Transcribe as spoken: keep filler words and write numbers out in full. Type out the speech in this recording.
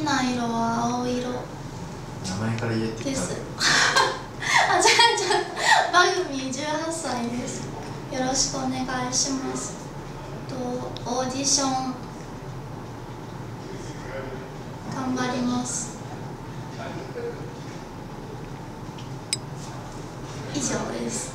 な色は青色名前から言えって言でったんだす。 よ。 あ、じゃあじゃあバグミじゅうはっさいです。よろしくお願いします。とオーディション頑張ります。以上です。